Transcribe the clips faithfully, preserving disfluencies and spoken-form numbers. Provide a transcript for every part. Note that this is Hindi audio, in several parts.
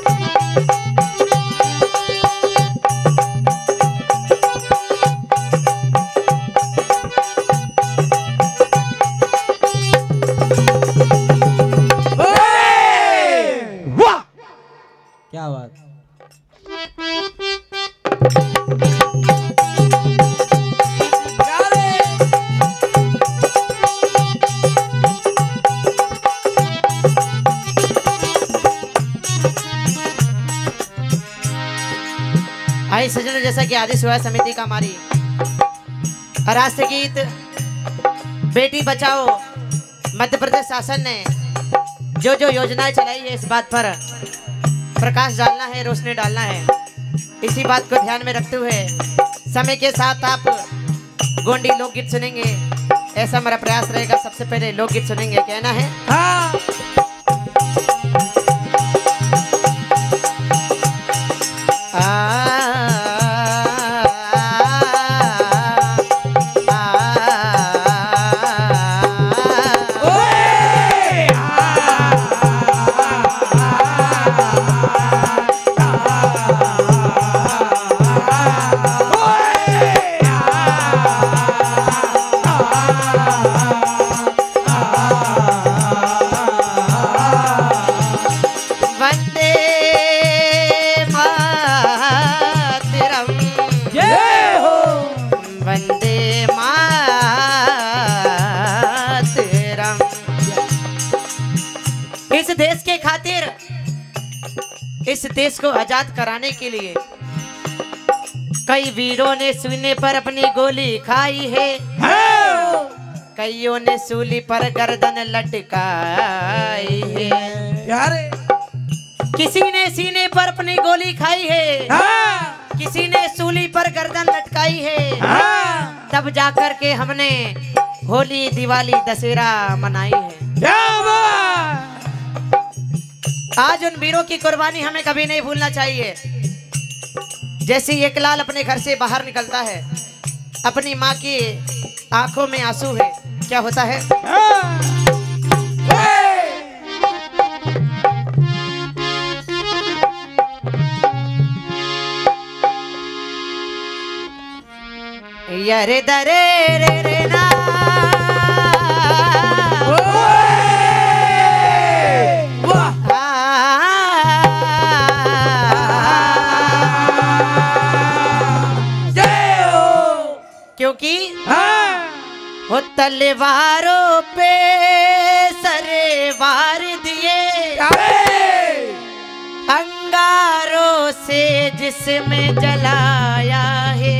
क्या बात। आई सजन, जैसा कि आदि सेवा समिति का हमारी राष्ट्र गीत बेटी बचाओ मध्य प्रदेश शासन ने जो जो योजनाएं चलाई है, इस बात पर प्रकाश डालना है, रोशनी डालना है। इसी बात को ध्यान में रखते हुए समय के साथ आप गोंडी लोकगीत सुनेंगे, ऐसा मेरा प्रयास रहेगा। सबसे पहले लोकगीत सुनेंगे, कहना है हाँ। इस देश के खातिर, इस देश को आजाद कराने के लिए कई वीरों ने सीने पर अपनी गोली खाई है, कईयों ने सूली पर गर्दन लटकाई है। किसी ने सीने पर अपनी गोली खाई है, किसी ने सूली पर गर्दन लटकाई है, तब जाकर के हमने होली दिवाली दशहरा मनाई है। आज उन वीरों की कुर्बानी हमें कभी नहीं भूलना चाहिए। जैसे एक लाल अपने घर से बाहर निकलता है, अपनी माँ की आंखों में आंसू है, क्या होता है? यरे दरे रे रे ना क्योंकि वो तलवारों पे सरे वार दिए, अंगारों से जिसमें जलाया है,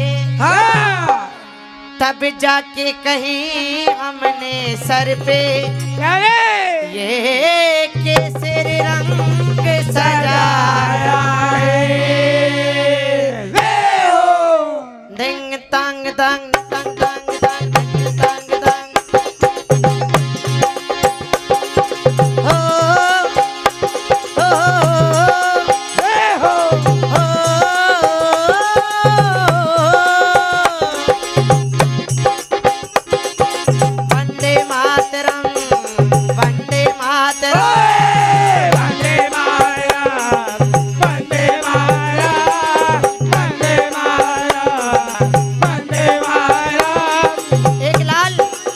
तब जाके कहीं हमने सर पे ये केसरी रंग सजाया है। दिंग तंग तंग तंग तंग तंग तंग तंग हो हो हो वंदे मातरम, वंदे मातरम, वंदे मातरम, वंदे मातरम, वंदे मातरम, वंदे मातरम। एक लाल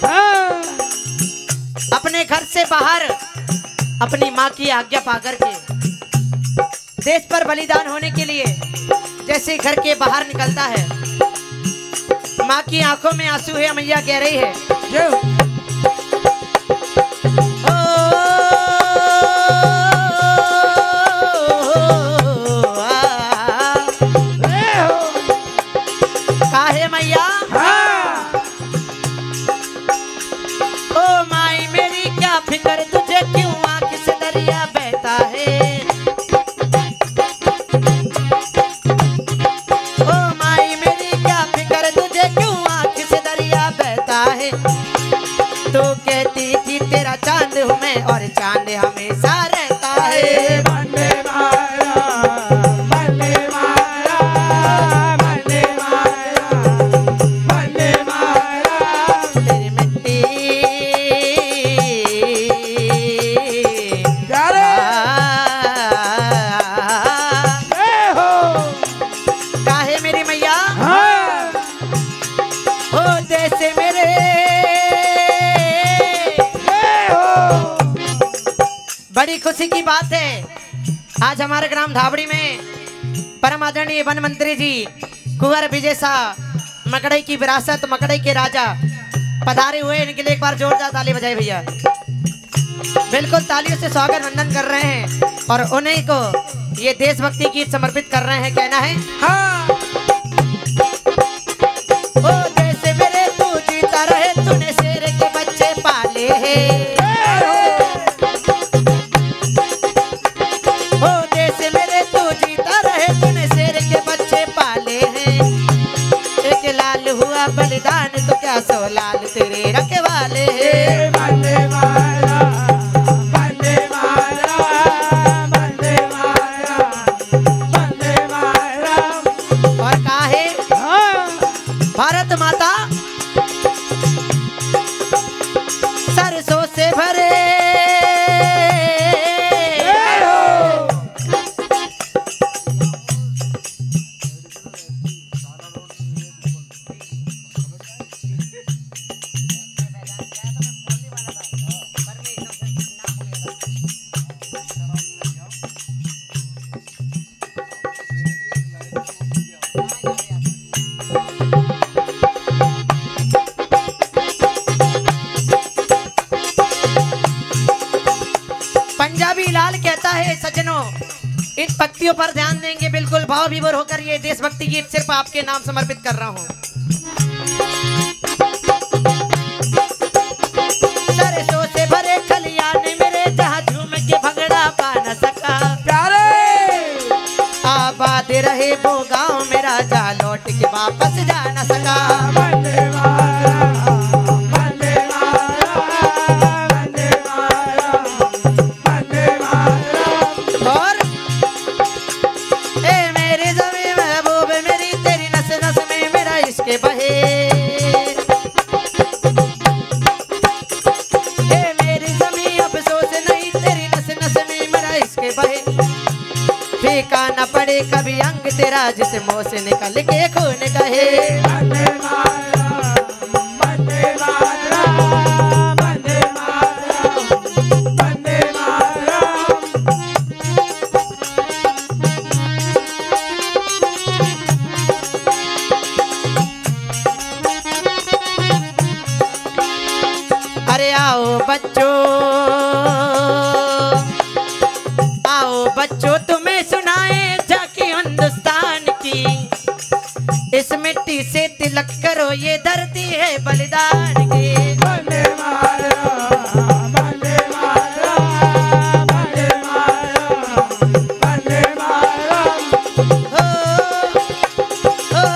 अपने घर से बाहर अपनी माँ की आज्ञा पाकर के देश पर बलिदान होने के लिए जैसे घर के बाहर निकलता है, माँ की आंखों में आंसू है, मैया कह रही है काहे मैया, ओ माई मेरी क्या फिक्र तुझे, क्यों आँख से दरिया बहता है। ओ माई मेरी क्या फिक्र तुझे, क्यों आँख से दरिया बहता है। बड़ी खुशी की बात है, आज हमारे ग्राम धाबड़ी में परम आदरणीय वन मंत्री जी कुंवर विजय शाह मकड़ई की विरासत मकड़ई के राजा पधारे हुए। इनके लिए एक बार जोरदार ताली बजाए भैया। बिल्कुल तालियों से स्वागत वंदन कर रहे हैं और उन्हीं को ये देशभक्ति गीत समर्पित कर रहे हैं। कहना है हाँ। ओ देश मेरे तू जीता रहे, तूने शेर के बच्चे पाले हैं। ओ देश मेरे तू जीता रहे, तूने शेर के बच्चे पाले हैं। एक लाल हुआ बलिदान तो क्या सौ लाल तेरे रखवाले हैं। वंदे मातरम, वंदे मातरम, वंदे मातरम, वंदे मातरम। और कहा है भारत माता सरसों से भरे पंजाबी लाल कहता है सज्जनों, इन पंक्तियों पर ध्यान देंगे। बिल्कुल भाव विभोर होकर ये देशभक्ति गीत सिर्फ आपके नाम समर्पित कर रहा हूँ। सरसों से भरे खलियान मेरे, जहाँ झूम के भंगड़ा पा न सका। प्यारे आबाद रहे वो गाँव मेरा, जहाँ लौट के वापस जा न सका। वंदे मातरम, वंदे मातरम, वंदे मातरम, वंदे मातरम। और ए मेरी ज़मीं महबूब मेरी, तेरी नस नस में मेरा इश्क बहे। ए मेरी ज़मीं अफसोस नहीं, तेरी नस नस में मेरा इश्क बहे। फीका न पड़े कभी अंग तेरा, जिसे मुँह से निकल के खून कहे। वंदे मातरम, वंदे मातरम, वंदे मातरम, वंदे मातरम। अरे आओ बच्चों, आओ बच्चों तुम्हें सुनाए झांकी हिंदुस्तान की। इस मिट्टी से तिलक करो, ये धरती है बलिदान की। वंदे मातरम, वंदे मातरम, वंदे मातरम, वंदे मातरम। हो हो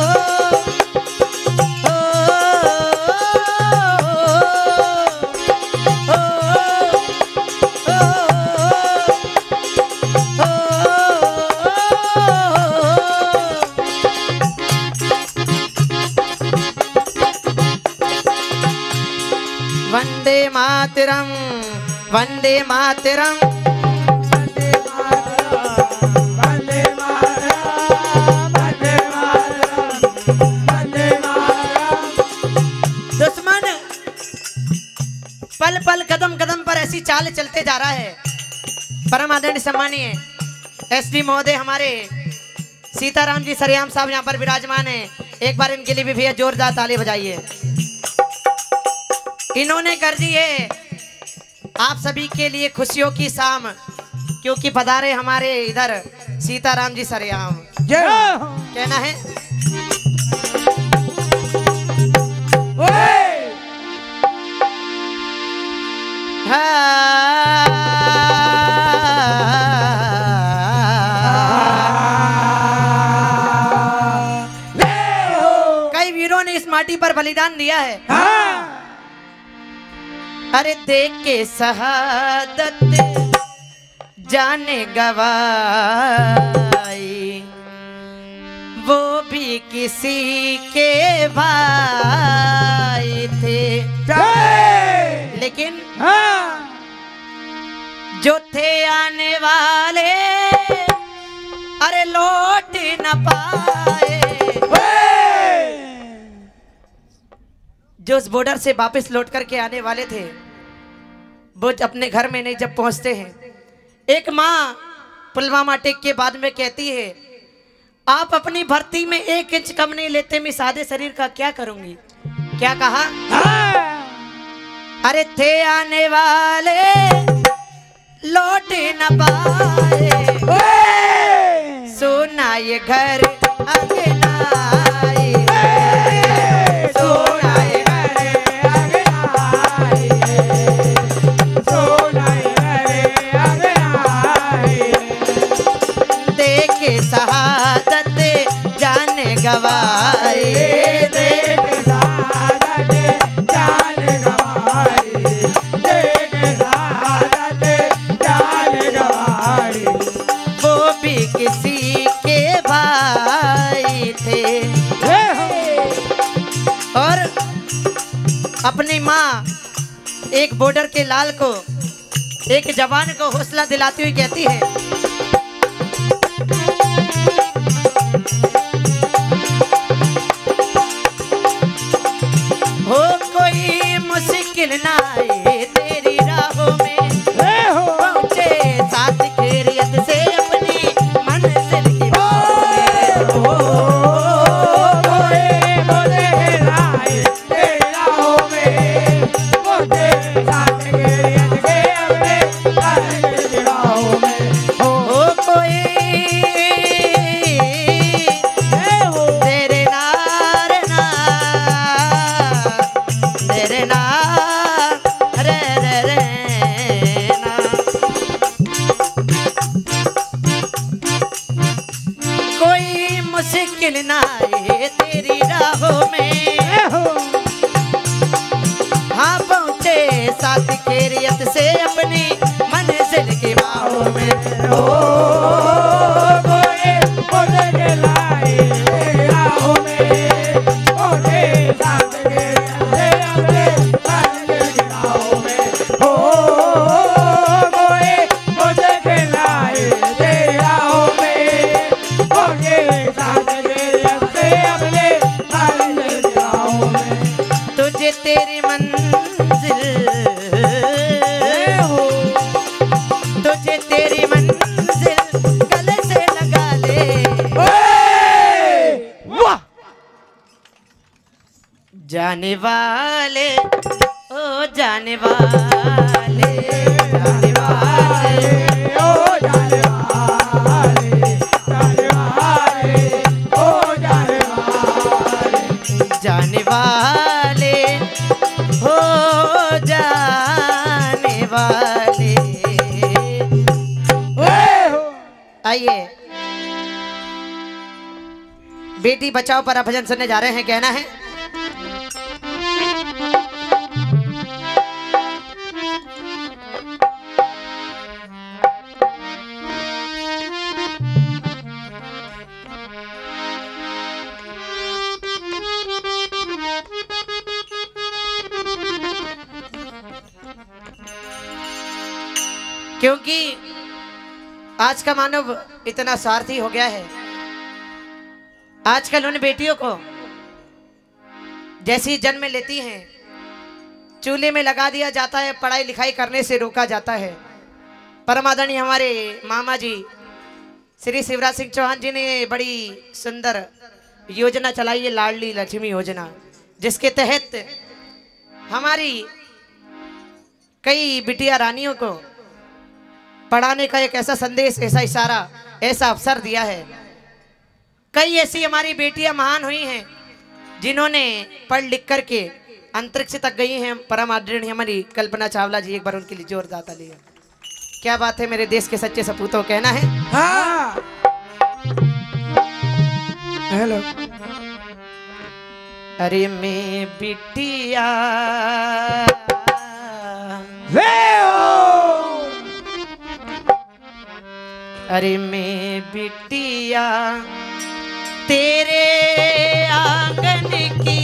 वंदे मातरम, वंदे मातरम, वंदे मातरम, वंदे मातरम, वंदे मातरम, वंदे मातरम। दुश्मन पल पल कदम कदम पर ऐसी चाल चलते जा रहा है। परम आदरणीय सम्मानीय एसडी महोदय हमारे सीताराम जी सरियाम साहब यहाँ पर विराजमान है। एक बार इनके लिए भी भैया जोरदार ताली बजाइए। इन्होंने कर दी है आप सभी के लिए खुशियों की शाम, क्योंकि पधारे हमारे इधर सीताराम जी सरियाम। कहना है कई वीरों ने इस माटी पर बलिदान दिया है। अरे देख के शहादत जाने गवाई, वो भी किसी के भाई थे। लेकिन जो थे आने वाले, अरे लौट न पाए। जो उस बॉर्डर से वापस लौट करके आने वाले थे, वो अपने घर में नहीं जब पहुंचते हैं, एक माँ पुलवामा अटैक के बाद में कहती है, आप अपनी भर्ती में एक इंच कम नहीं लेते, मैं सादे शरीर का क्या करूंगी। क्या कहा? अरे थे आने वाले लौट न पाए, सोना ये घर अंगना, सोना ये घर अंगना, देखे शहादत जाने गवाए, देखे शहादत जाने गवाए, देखे शहादत जाने गवाए, वो भी किसी के भाई थे। और अपनी माँ एक बॉर्डर के लाल को, एक जवान को हौसला दिलाती हुई कहती है, हो कोई मुश्किल ना आए तेरी राहों में, पहुंचे साथ खैरियत से अपनी मंजिल की बाहों में, हो कोई मुश्किल ना आए तेरी राहों में, पहुंचे साथ खैरियत से अपनी मंजिल की बाहों में, हो कोई तेरे नार ना तेरे ना रे रे रे ना, कोई मुश्किल ना आए तेरी राहों में, हाँ पहुँचे साथ खैरियत से अपनी मंजिल की बाहों में, हो कोई मुश्किल आए तेरी राहों में, पहुँचे साथ खैरियत से अपनी मंजिल की बाहों में, हो कोई मुश्किल आए तेरी राहों में, पहुँचे साथ खैरियत से अपनी मंजिल की बाहों में, तुझे तेरी मंजिल हो, तुझे तेरी मंजिल गले से लगा ले, वाह जाने वाले ओ जाने वाले, जाने वाले ओ जाने वाले, जाने वाले ओ जाने वाले, जाने वाले हो जाने वाले। आइए बेटी बचाओ पर भजन सुनने जा रहे हैं। कहना है क्योंकि आज का मानव इतना स्वार्थी हो गया है। आजकल उन बेटियों को जैसी जन्म लेती हैं चूल्हे में लगा दिया जाता है, पढ़ाई लिखाई करने से रोका जाता है। परमादरणीय हमारे मामा जी श्री शिवराज सिंह चौहान जी ने बड़ी सुंदर योजना चलाई है, लाडली लक्ष्मी योजना, जिसके तहत हमारी कई बिटिया रानियों को पढ़ाने का एक ऐसा संदेश, ऐसा इशारा, ऐसा अवसर दिया है। कई ऐसी हमारी बेटियां महान हुई हैं जिन्होंने पढ़ लिख करके अंतरिक्ष तक गई हैं। परम आदरणीय हमारी कल्पना चावला जी, एक बार उनके लिए जोरदार तालियां। क्या बात है मेरे देश के सच्चे सपूतों। कहना है हाँ। हेलो। अरे मैं बिटिया अरे मैं बिटिया तेरे आंगन की,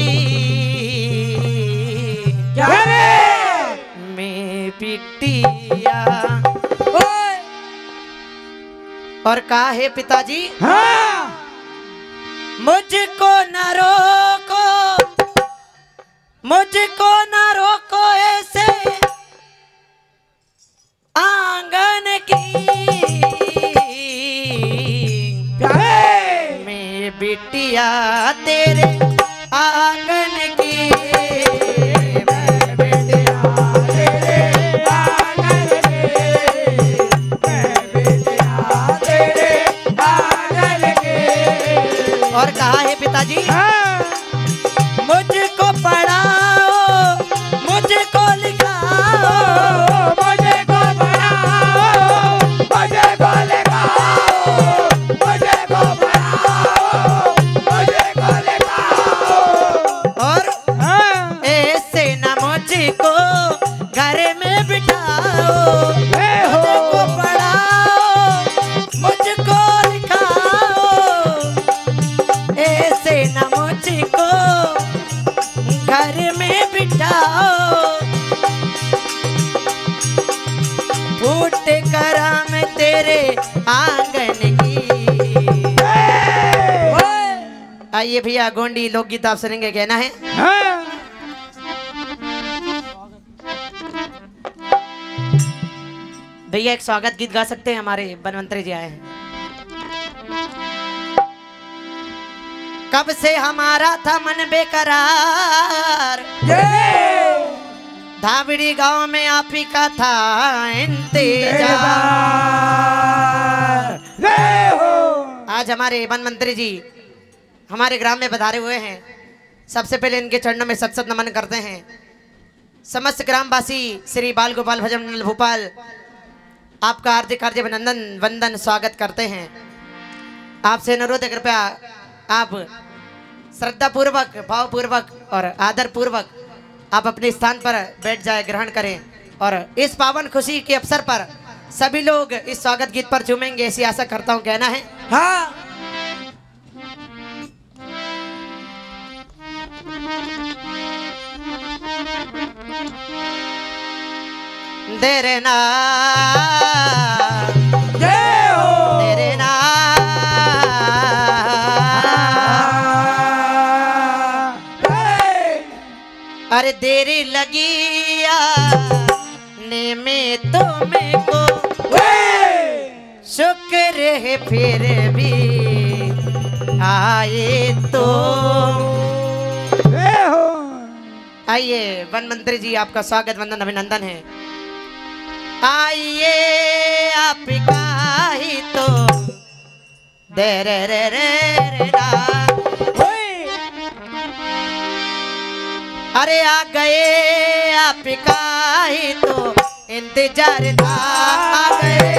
क्या मैं बिटिया। और कहा है पिताजी, हाँ। मुझको न रोको, मुझको न रोको ऐसे तेरे आंगन की, मैं बेटिया तेरे आंगन की, मैं बेटिया तेरे आंगन की। और कहा है पिताजी, हाँ। मुझको पढ़ाओ मुझको लिखाओ, मुझे को पढ़ाओ मुझे को लिखाओ, मुझे को पढ़ाओ मुझे को लिखाओ। और हाँ। ऐसे न मुझको घर में बिठाओ, हे हो। मुझको पढ़ाओ मुझको लिखाओ, ऐसे न मुझको घर में बिठाओ, फूट कराम तेरे आंगन की। आइए भैया गोंडी लोकगीत आप सुनेंगे, कहना है हाँ। भैया एक स्वागत गीत गा सकते हैं, हमारे बनवंतरी जी आए हैं। कब से हमारा था मन बेकरार, धाबड़ी गांव में आप ही का था इंतजार। जय हो। आज हमारे वन मंत्री जी हमारे ग्राम में पधारे हुए हैं। सबसे पहले इनके चरणों में सत सत नमन करते हैं। समस्त ग्रामवासी श्री बाल गोपाल भजन मंडल भोपाल आपका हार्दिक हार्दिक अभिनंदन वंदन स्वागत करते हैं। आपसे अनुरोध है, कृपया आप श्रद्धा पूर्वक भाव पूर्वक और आदर पूर्वक आप अपने स्थान पर बैठ जाए, ग्रहण करें। और इस पावन खुशी के अवसर पर सभी लोग इस स्वागत गीत पर झूमेंगे, ऐसी आशा करता हूं। कहना है हाँ। तेरे ना जय हो। तेरे ना अरे देरी लगी आने में तो मेरे को शुक्र है फिर भी आए तो। जय हो। आइए वन मंत्री जी आपका स्वागत वंदन अभिनंदन है। आइए आपका ही तो दे रे रे रे रे ना। अरे आ गए आपका ही तो इंतजार था, आ गए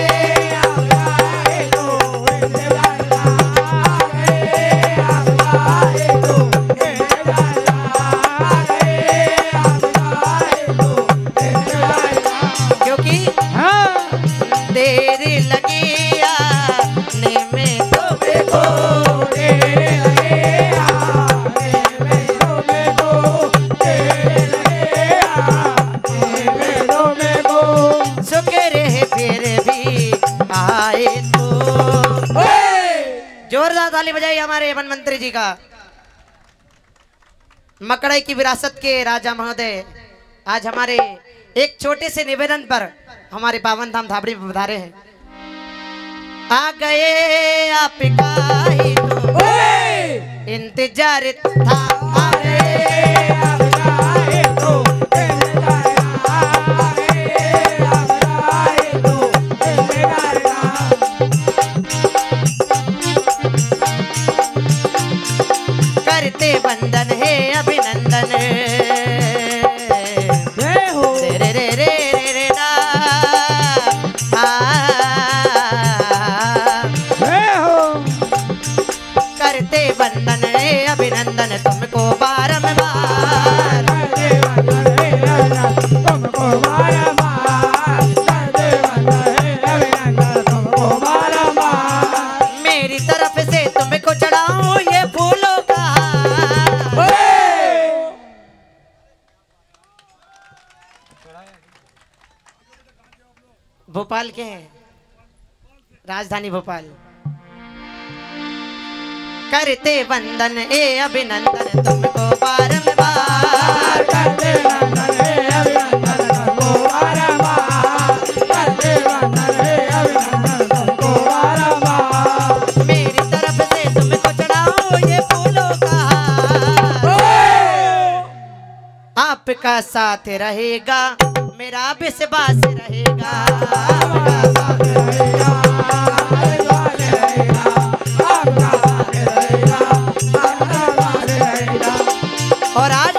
क्योंकि देर लगी आने में तो देखो, शुक्र है फिर भी आए तो। जोरदार ताली बजाइए हमारे वन मंत्री जी का। मकड़ई की विरासत के राजा महोदय आज हमारे एक छोटे से निवेदन पर हमारे पावन धाम धाबड़ी में पधारे हैं। आ गए आपका ही तो इंतजार था, आ गए आपका ही तो करते वंदन है अभिनंदन। जय हो। रे रे रे रे रे ना आ, जय हो। करते वंदन है अभिनंदन तुमको बारंबार। तुमको बारंबार, तुमको बारंबार। मेरी तरफ से तुमको चढ़ाऊं ये फूलों का हार। भोपाल के हैं, राजधानी भोपाल। करते वंदन ए अभिनंदन तुमको बारंबार, करते वंदन हे अभिनंदन तुमको बारंबार, करते वंदन हे अभिनंदन तुमको बारंबार। मेरी तरफ से तुमको चढ़ाऊं ये फूलों का आपका साथ रहेगा, मेरा विश्वास रहेगा, मेरा साथ रहेगा, और आज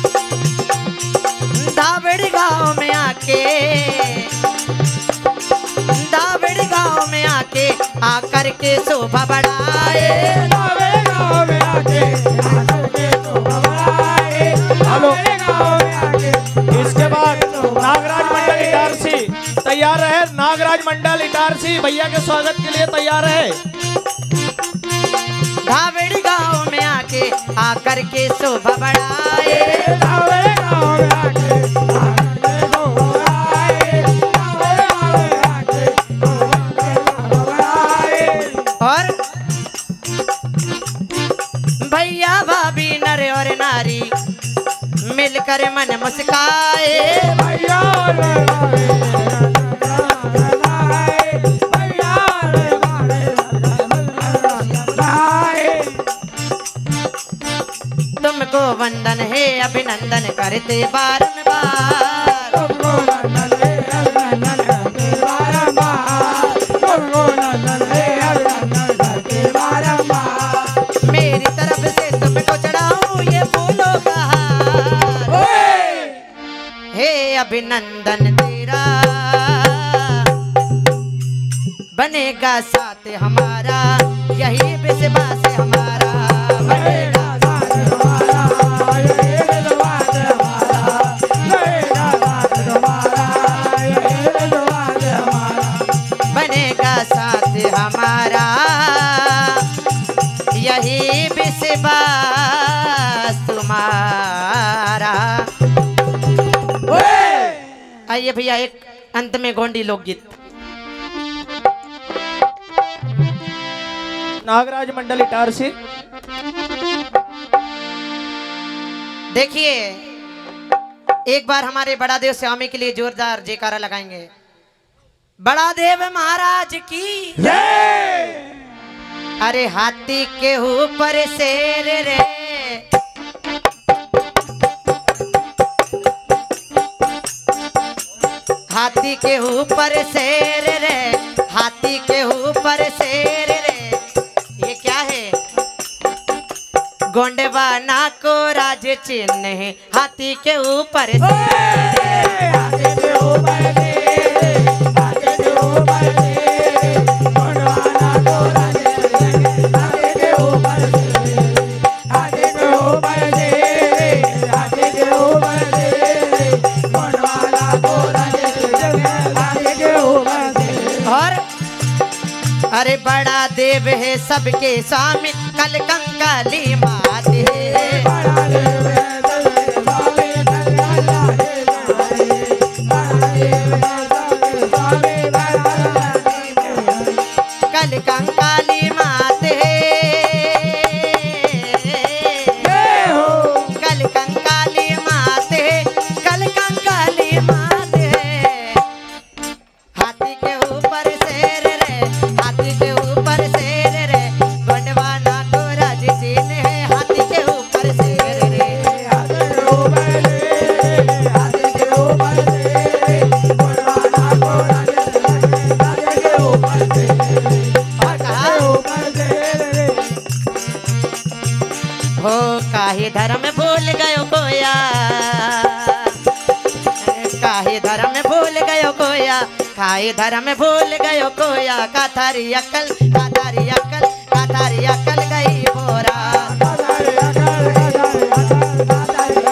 दावड़ी गांव में आके, दावड़ी गांव में आके आकर के शोभा बढ़ाए, दावड़ी गांव में आके आकर के शोभा बढ़ाए। हेलो, इसके बाद नागराज मंडल इटारसी तैयार रहे। नागराज मंडल इटारसी भैया के स्वागत के लिए तैयार है। दावड़ी गांव में आके आकर के शोभा बढ़ाए, दावड़ी गांव में आके आकर के शोभा बढ़ाए, दावड़ी गांव में आके शोभा बढ़ाए। और भैया भाभी नर और नारी मिलकर मन मुस्काए, भैया तुमको वंदन है अभिनंदन करते बारंबार, तुमको वंदन है अभिनंदन करते बारंबार, तुमको वंदन है अभिनंदन करते बारंबार। मेरी तरफ से तुमको चढ़ाऊं ये फूलों का हार, हे अभिनंदन तेरा बनेगा साथ हमारा, यही विश्वास हमारा, बनेगा साथ हमारा, यही विश्वास तुम्हारा। आइए भैया एक अंत में गोंडी लोकगीत। नागराज मंडल इटारसी देखिए, एक बार हमारे बड़ा देव स्वामी के लिए जोरदार जयकारा लगाएंगे। बड़ा देव महाराज की जय। अरे हाथी के ऊपर शेर रे, हाथी के ऊपर शेर रे, हाथी के ऊपर शेर रे, ये क्या है? गोंडवाना को राज चिन्ह है, हाथी के ऊपर शेर, हाथी के ऊपर शेर, हाथी के ऊपर शेर, गोंडवाना को राज चिन्ह है, हाथी के ऊपर शेर, हाथी के ऊपर शेर, हाथी के ऊपर शेर, गोंडवाना को राज चिन्ह है, हाथी के ऊपर शेर। और अरे बड़ा देव है सबके स्वामी, कल कंकाली मात है, बड़ा देव है सबके स्वामी, कल कंकाली मात है, बड़ा देव है सबके स्वामी, कल कंकाली मात है, कल कंकाली मात है, कल कंकाली मात है। हाथी के ऊपर शेर रे, हाथी के ऊपर शेर रे, गोंडवाना को राज चिन्ह है, हाथी के ऊपर शेर रे, हाथी के ऊपर शेर, हाथी के ऊपर शेर, गोंडवाना को राज चिन्ह है, हाथी के ऊपर शेर। और कहा ऊपर शेर रे, हो काहे धर्म भूल गयो कोया, काहे धर्म भूल गयो कोया, काहे धर्म भूल गयो कोया, का थारी अक्ल, का थारी अक्ल, का थारी अक्ल गई बोरा, का थारी अक्ल, का थारी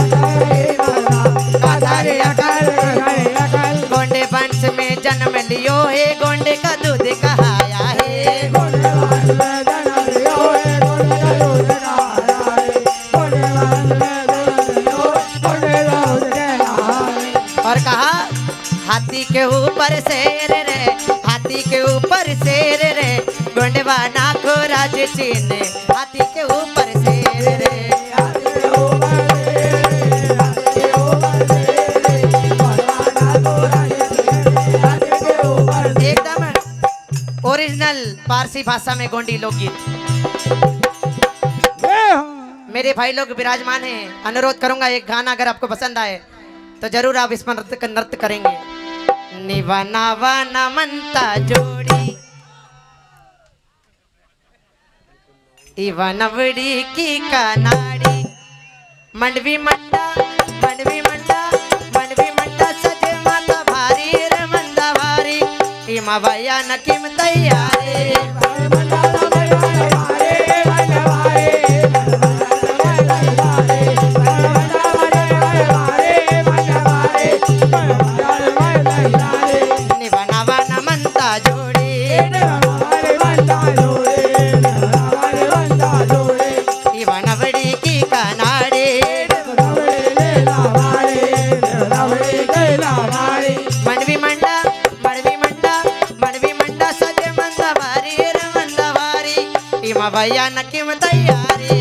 अक्ल गई अक्ल। गोंडे वंश में जन्म लियो है, गोंडे का दूध कहाया है, गोंडे वंश में जन्म लियो है, गोंडे का दूध कहाया है, गोंडे वंश में जन्म लियो, गोंडे का दूध कहाया है। और कहा हाथी के ऊपर शेर रे, हाथी के ऊपर शेर रे, गोंडवाना को राज चिन्ह, हाथी के ऊपर शेर रे, हाथी के ऊपर शेर, हाथी के ऊपर शेर, गोंडवाना को राज चिन्ह, हाथी के ऊपर। एकदम ओरिजिनल पारसी भाषा में गोंडी लोकगीत। मेरे भाई लोग विराजमान हैं, अनुरोध करूंगा एक गाना अगर आपको पसंद आए तो जरूर आप इस पर नृत्य नृत्य करेंगे। निवानावा नमंता जोड़ी इवनवड़ी की कनाड़ी मंडवी मंडा मंडवी मंडा मंडवी मंडा सजे माता भारी रे मंदा भारी इमा भैया नकीम तैयारी निवानावा नमंता जोड़ी इवनवड़ी की कनाड़ी मंडवी मंडा मंडवी मंडा मंडवी मंडा सजे मंदा भारी रे मंदा भारी इमा भैया नकीम तैयारी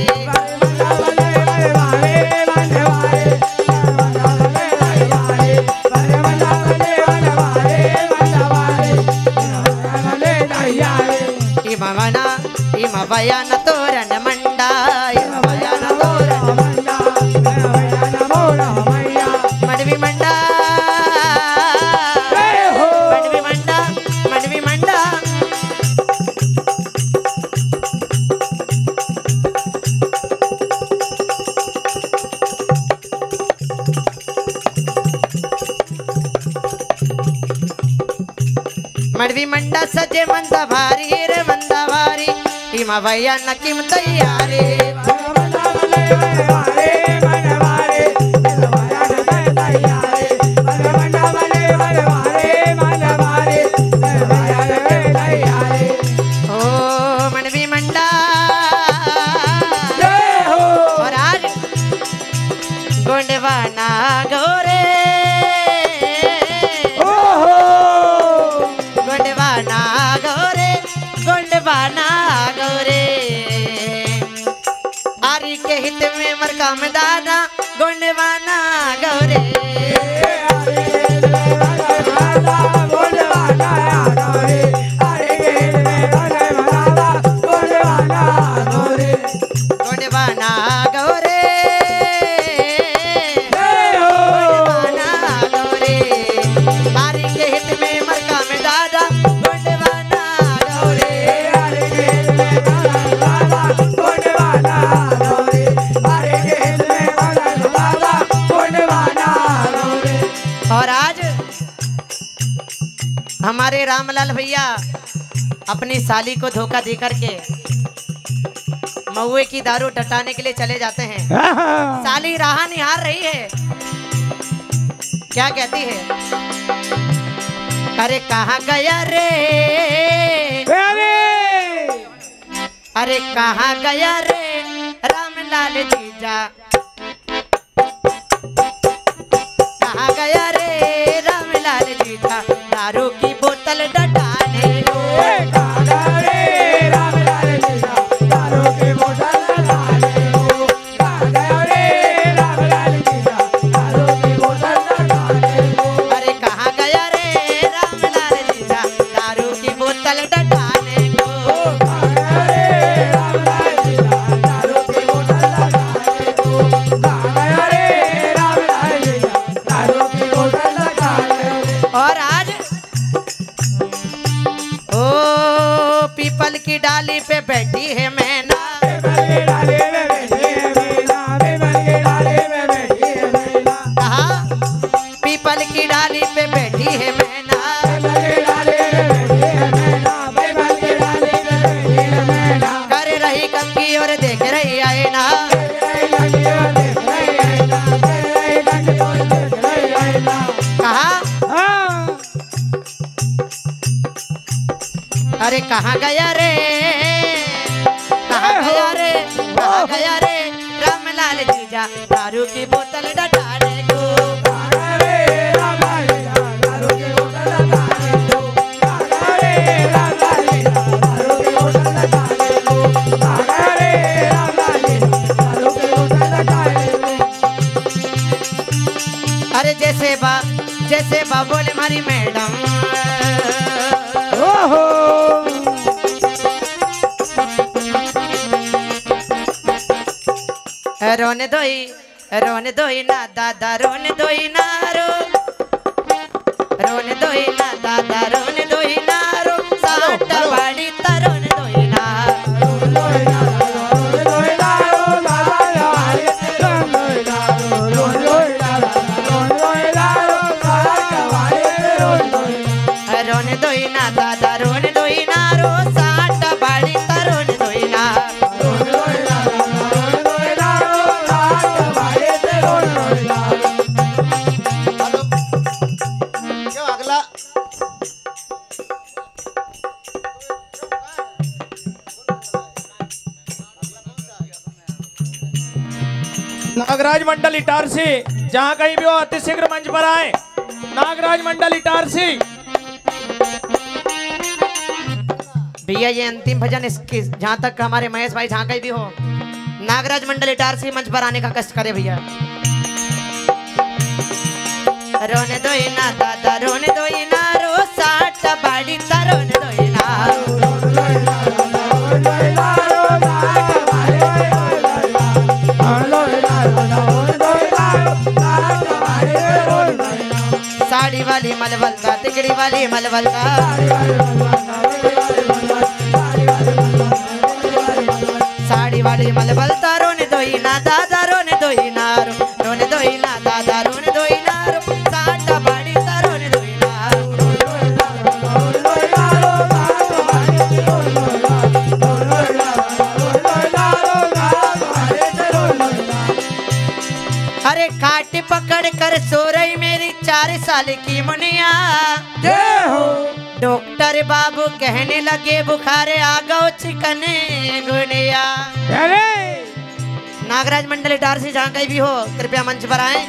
इमा वना इमा भैया न तोरन मंडा इमा भैया न तोरन मंडा मंडवी मंडा मंडवी मंडा मंडवी मंडा मंडवी मंडा सजे मंदा भारी रे मंदा भारी इमा भैया नकीम तैयारी ओ मंडवी मंडा और आज गोंडवाना गोरे गोंडवाना गोरे गोंडवाना गोरे आरी के हित में मरका में दादा गोंडवाना गोरे गोंडवाना गोरे गोंडवाना गोरे आरी के हित में मरका में दादा गोंडवाना गोरे और आज हमारे रामलाल भैया अपनी साली को धोखा दे करके महुए की दारू टटाने के लिए चले जाते हैं। साली राह निहार रही है, क्या कहती है? अरे कहाँ गया रे अरे कहाँ गया रे रामलाल जीजा कहाँ गया रे रामलाल जीजा दारू की बोतल डटाने को अरे कहाँ गया रे रामलाल जीजा दारू की बोतल डटाने को और आज ओ पीपल की डाली पे बैठी है मैना कहा पीपल की डाली पे बैठी है मैना कर रही कंकी और देख रही आईना कहा अरे कहाँ गया रे कहाँ गया रे कहाँ गया रे रामलाल जीजा दारू की बोतल डटाने को अरे जैसे बा जैसे बा बोले हमारी मैडम रोने दो ही रोने दो ही ना दादा रोने दो ही ना रो रोने दो ही ना दादा रोने दो ही ना रो साठ बाड़ी तरोने दो ही ना रोने दो ही ना दादा रोने दो ही ना रो साठ बाड़ी तरोने दो ही ना नागराज मंडल इटारसी जहां कहीं भी हो अति शीघ्र मंच पर आए। नागराज मंडल इटारसी। भैया ये अंतिम भजन इसकी जहां तक हमारे महेश भाई जहां कहीं भी हो नागराज मंडल इटारसी मंच पर आने का कष्ट करे भैया। रोने दो ही ना दादा रोने दो ही ना रो साठ बाड़ी तरोने दो ही ना साड़ी वाली मलबल का तिकड़ी वाली मलबल का साड़ी वाली मलबल ता रोने दो ही ना दादा रोने दो ही ना रो रोने दो ही ना दादा रोने दो ही ना रो साठ बाड़ी ता रोने दो ही ना अरे काट पकड़ कर सो रही मेरी चार साल की मुनिया डॉक्टर बाबू कहने लगे बुखारे आ गो चिकने गुनिया। नागराज मंडल इटारसी जहां कहीं भी हो कृपया मंच पर आए।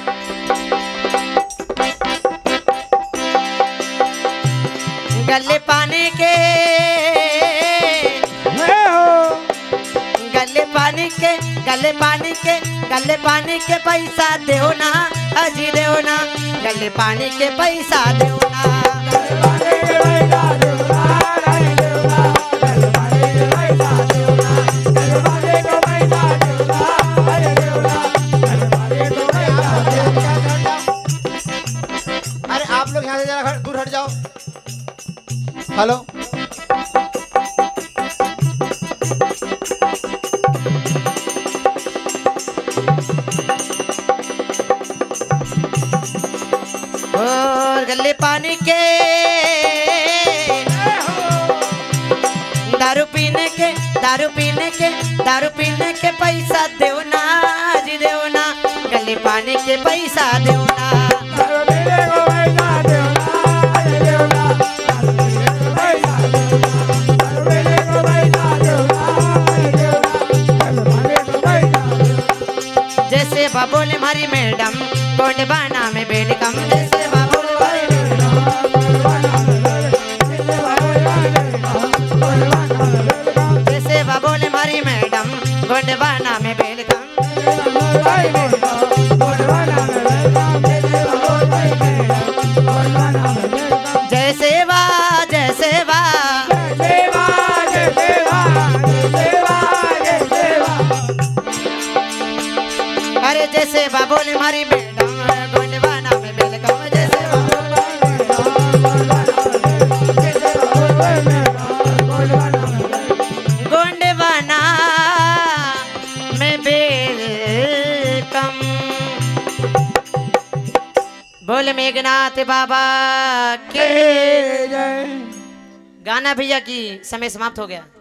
गले पानी के गले पानी के गले पानी के गले पानी के पैसा देओ ना अजी देओ ना गले पानी के पैसा देओ ना अरे आप लोग यहाँ से जरा दूर हट जाओ। हेलो और गले पानी के दारू पीने के दारू पीने के दारू पीने के पैसा देओ ना जी देओ ना गले पानी के पैसा देओ ना जैसे बाबोले हमारी मैडम कोंडबाना में बेलकम जैसे बाबोले जैसे बाबोले हमारी मैडम कोंडबाना में बेलकम जय सेवा जय सेवा अरे जैसे बाबोले हमारी मैडम गोंडवाना में बेलकम जैसे गोंडवाना में बेलकम। बोल मेघनाथ बाबा के गाना भैया की समय समाप्त हो गया।